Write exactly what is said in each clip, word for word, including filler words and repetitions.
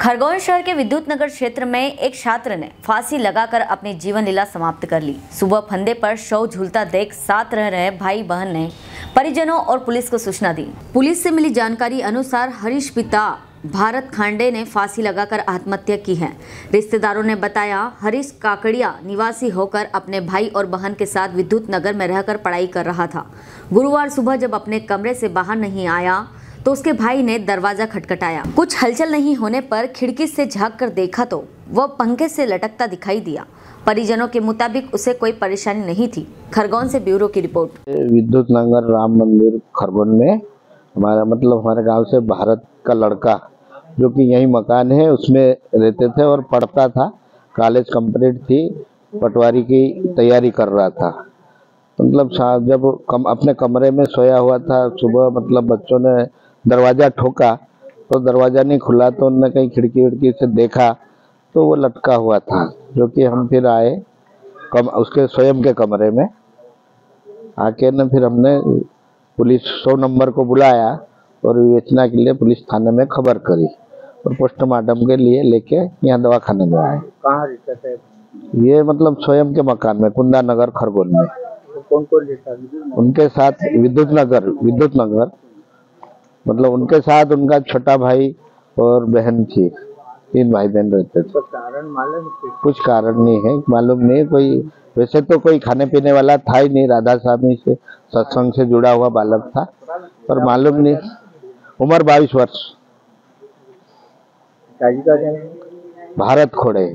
खरगोन शहर के विद्युत नगर क्षेत्र में एक छात्र ने फांसी लगाकर अपनी जीवन लीला समाप्त कर ली। सुबह फंदे पर शव झूलता देख साथ रह रहे भाई बहन ने परिजनों और पुलिस को सूचना दी। पुलिस से मिली जानकारी अनुसार हरीश पिता भारत खांडे ने फांसी लगाकर आत्महत्या की है। रिश्तेदारों ने बताया, हरीश काकड़िया निवासी होकर अपने भाई और बहन के साथ विद्युत नगर में रहकर पढ़ाई कर रहा था। गुरुवार सुबह जब अपने कमरे से बाहर नहीं आया तो उसके भाई ने दरवाजा खटखटाया। कुछ हलचल नहीं होने पर खिड़की से झांक कर देखा तो वह पंखे से लटकता दिखाई दिया। परिजनों के मुताबिक उसे कोई परेशानी नहीं थी। खरगोन से ब्यूरो की रिपोर्ट। विद्युत नगर राम मंदिर खरगोन में हमारा मतलब हमारे गांव से भारत का लड़का जो कि यही मकान है उसमें रहते थे और पढ़ता था। कॉलेज कंप्लीट थी, पटवारी की तैयारी कर रहा था। मतलब जब कम अपने कमरे में सोया हुआ था, सुबह मतलब बच्चों ने दरवाज़ा ठोका तो दरवाज़ा नहीं खुला तो उन्होंने कहीं खिड़की विड़की से देखा तो वो लटका हुआ था। जो कि हम फिर आए कम उसके स्वयं के कमरे में आके न फिर हमने पुलिस सौ नंबर को बुलाया और विवेचना के लिए पुलिस थाने में खबर करी और पोस्टमार्टम के लिए लेके यहाँ दवाखाने में आए। कहाँ रहता था ये? मतलब स्वयं के मकान में कुंदा नगर खरगोन में। तो कौन कौन रहता है उनके साथ? विद्युत नगर विद्युत नगर मतलब उनके साथ उनका छोटा भाई और बहन थी। तीन भाई बहन रहते थे। तो कारण मालूम? कुछ कारण नहीं है, मालूम नहीं। कोई वैसे तो कोई खाने पीने वाला था ही नहीं, राधा स्वामी से सत्संग से जुड़ा हुआ बालक था, पर मालूम नहीं। उम्र बाईस वर्ष। भारत खोड़े।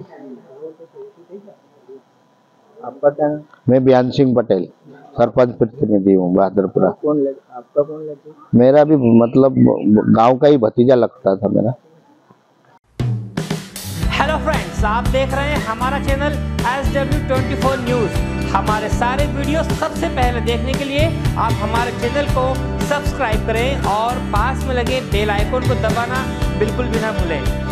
आपका क्या? मैं बयान सिंह पटेल, सरपंच प्रतिनिधि हूँ बहादुरपुरा। कौन लग, आपका कौन लगे? मेरा भी मतलब गांव का ही भतीजा लगता था मेरा। हेलो फ्रेंड्स, आप देख रहे हैं हमारा channel S W twenty four news. हमारे सारे वीडियो सबसे पहले देखने के लिए आप हमारे चैनल को सब्सक्राइब करें और पास में लगे बेल आइकन को दबाना बिल्कुल भी ना भूलें।